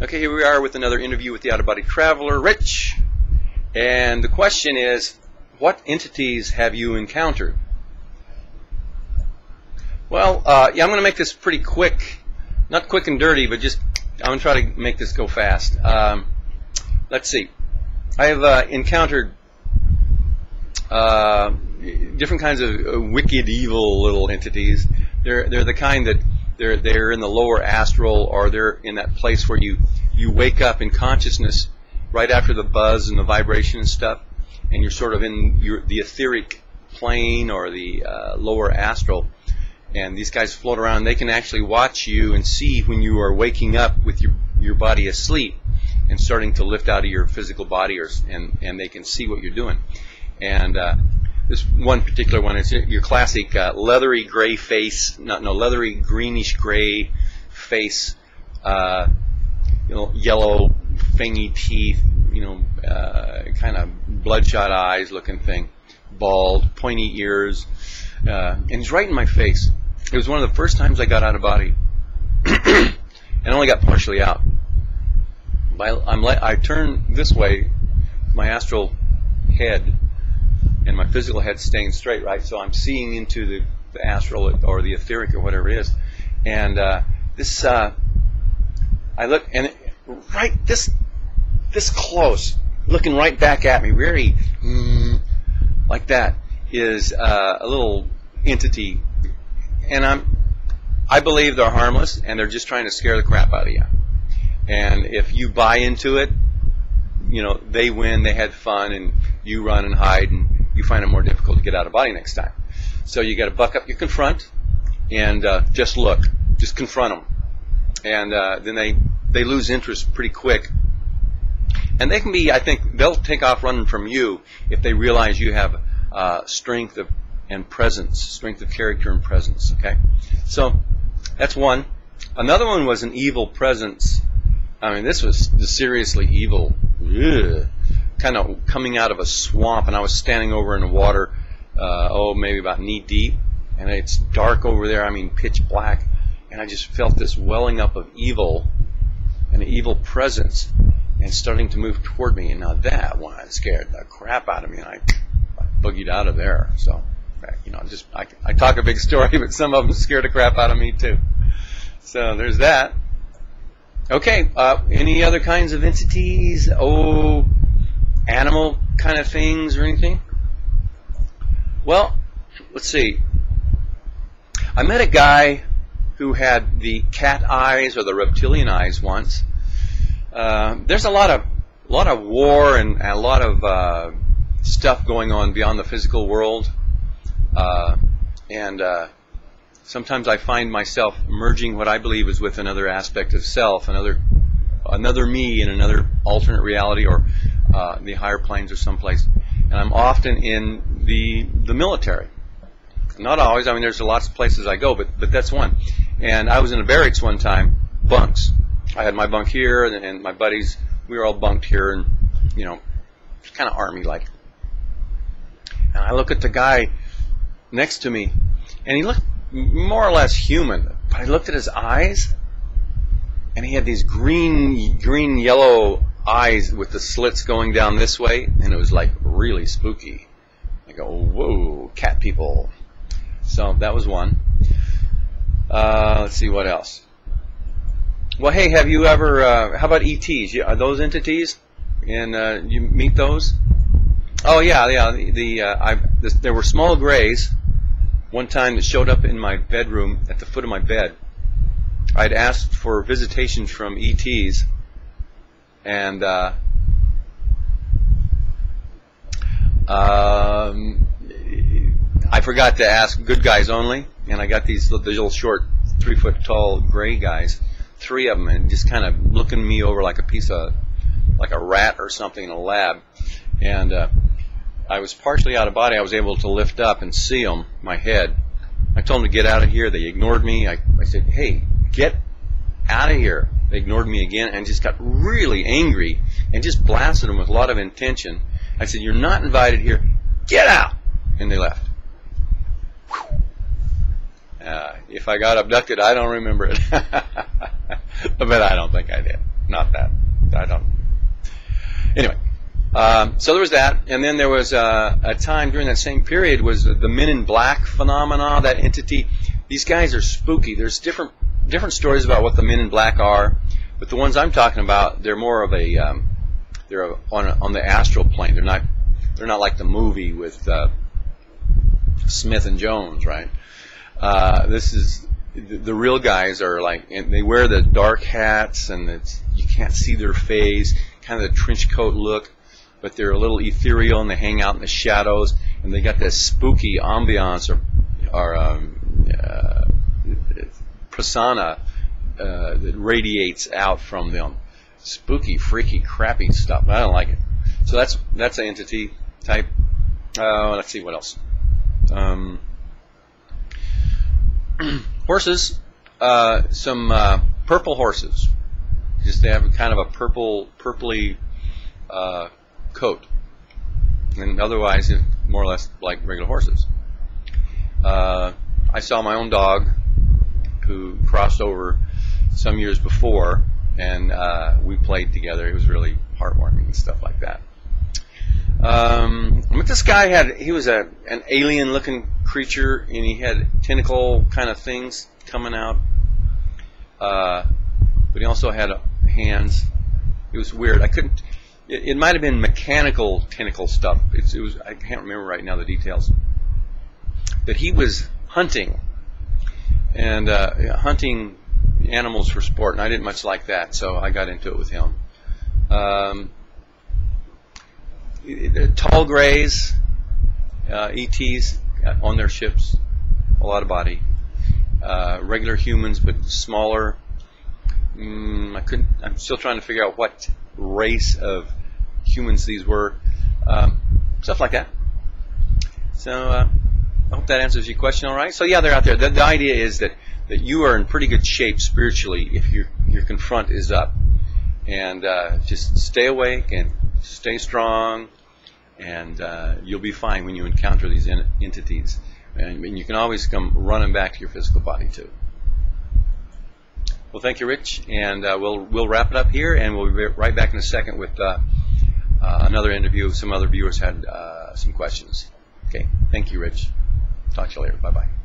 Okay, here we are with another interview with the out-of-body traveler, Rich. And the question is, what entities have you encountered? Well, yeah, I'm going to make this pretty quick. Not quick and dirty, but just, I'm going to try to make this go fast. Let's see. I have encountered different kinds of wicked, evil little entities. They're the kind that they're in the lower astral, or they're in that place where you wake up in consciousness right after the buzz and the vibration and stuff, and you're sort of in the etheric plane or the lower astral, and these guys float around. They can actually watch you and see when you are waking up with your body asleep and starting to lift out of your physical body, and they can see what you're doing. And this one particular one is your classic leathery gray face, leathery greenish gray face, yellow fangy teeth, kind of bloodshot eyes looking thing, bald, pointy ears, and he's right in my face. It was one of the first times I got out of body, and only got partially out. I turn this way, my astral head and my physical head staying straight, right? So I'm seeing into the astral or the etheric or whatever it is. And I look, and right this close, looking right back at me, very like that, is a little entity. And I believe they're harmless, and they're just trying to scare the crap out of you. And if you buy into it, they win, they had fun, and you run and hide, and you find it more difficult to get out of body next time. So you got to buck up, you confront, and just look, just confront them, and then they lose interest pretty quick. And they can be, I think, they'll take off running from you if they realize you have strength and presence, strength of character and presence. Okay, so that's one. Another one was an evil presence. I mean, this was seriously evil. Ugh. Kind of coming out of a swamp, and I was standing over in the water, maybe about knee deep, and it's dark over there, I mean pitch black, and I just felt this welling up of evil, an evil presence, and starting to move toward me. And now that one scared the crap out of me, and I boogied out of there. So, I talk a big story, but some of them scared the crap out of me too. So there's that. Okay, any other kinds of entities? Animal kind of things or anything? Well, let's see. I met a guy who had the cat eyes or the reptilian eyes once. There's a lot of war and a lot of stuff going on beyond the physical world, and sometimes I find myself merging what I believe is with another aspect of self, another me in another alternate reality, or the higher planes or someplace. And I'm often in the military. Not always. I mean, there's lots of places I go, but that's one. And I was in a barracks one time, bunks. I had my bunk here, and my buddies, we were all bunked here, and it's kind of army-like. And I look at the guy next to me, and he looked more or less human, but I looked at his eyes, and he had these green yellow eyes with the slits going down this way, and it was like really spooky. I go, whoa, cat people. So that was one. Let's see what else. Well, hey, have you ever, how about ETs? Are those entities? And you meet those? Oh yeah. There were small grays one time that showed up in my bedroom at the foot of my bed. I'd asked for visitations from ETs, and I forgot to ask good guys only, and I got these little short 3 foot tall gray guys, 3 of them, and just kind of looking me over like a rat or something in a lab. And I was partially out of body. I was able to lift up and see them, my head. I told them to get out of here. They ignored me. I said, hey, get out of here. They ignored me again and just got really angry and just blasted them with a lot of intention. I said, you're not invited here. Get out! And they left. If I got abducted, I don't remember it. But I don't think I did. No, not that. I don't. Anyway, so there was that, and then there was a time during that same period was the Men in Black phenomena. That entity. These guys are spooky. There's different stories about what the Men in Black are, but the ones I'm talking about, they're more of a they're on the astral plane. They're not like the movie with Smith and Jones, right? This is the real guys are like, and they wear the dark hats, and you can't see their face, kind of the trench coat look, but they're a little ethereal, and they hang out in the shadows, and they got this spooky ambiance or persona that radiates out from them. Spooky, freaky, crappy stuff. I don't like it. So that's an entity type. Let's see what else. Horses. Some purple horses. Just they have kind of a purpley coat, and otherwise more or less like regular horses. I saw my own dog who crossed over some years before, and we played together. It was really heartwarming and stuff like that. But this guy he was an alien-looking creature, and he had tentacle kind of things coming out. But he also had hands. It was weird. I couldn't. It might have been mechanical tentacle stuff. It was. I can't remember right now the details. But he was hunting, and hunting animals for sport, and I didn't much like that, so I got into it with him. Tall grays, ETs on their ships, a lot of body. Regular humans, but smaller. I'm still trying to figure out what race of humans these were. Stuff like that. So I hope that answers your question all right. So yeah, they're out there. The idea is that you are in pretty good shape spiritually if your confront is up. And just stay awake and stay strong, and you'll be fine when you encounter these entities. And you can always come running back to your physical body too. Well, thank you, Rich, and we'll wrap it up here, and we'll be right back in a second with another interview. Some other viewers had some questions. Okay, thank you, Rich. Talk to you later. Bye-bye.